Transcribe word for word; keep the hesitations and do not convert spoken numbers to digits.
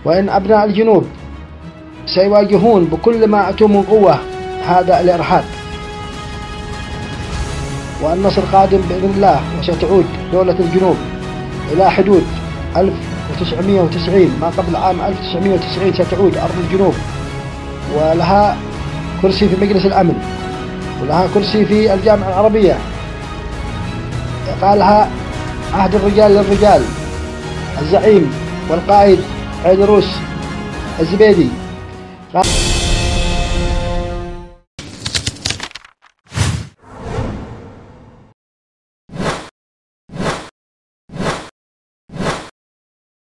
وإن أبناء الجنوب سيواجهون بكل ما أتوا من قوة هذا الإرهاب، والنصر قادم بإذن الله، وستعود دولة الجنوب إلى حدود ألف وتسعمئة وتسعين، ما قبل عام ألف وتسعمئة وتسعين ستعود أرض الجنوب، ولها كرسي في مجلس الأمن، ولها كرسي في الجامعة العربية. قالها عهد الرجال للرجال الزعيم والقائد عيدروس الزبيدي.